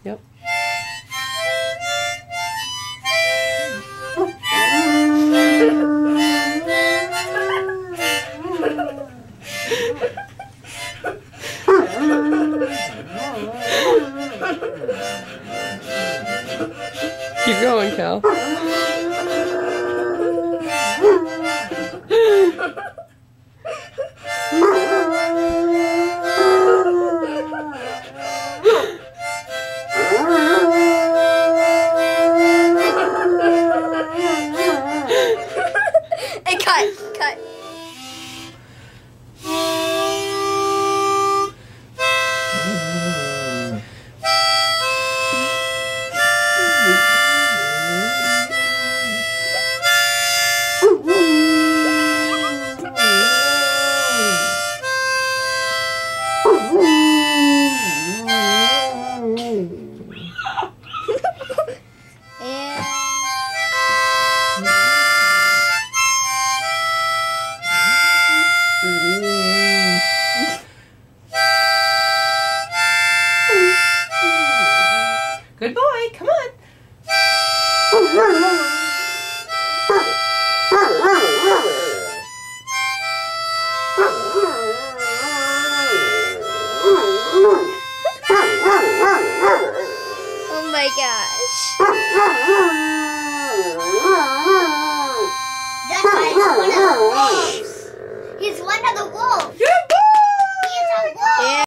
Yep. Keep going, Cal. Hey, cut. Good boy, come on. Oh my gosh. That's why he's one of the wolves. He's one of the wolves. Good boy! He's a wolf. Yeah.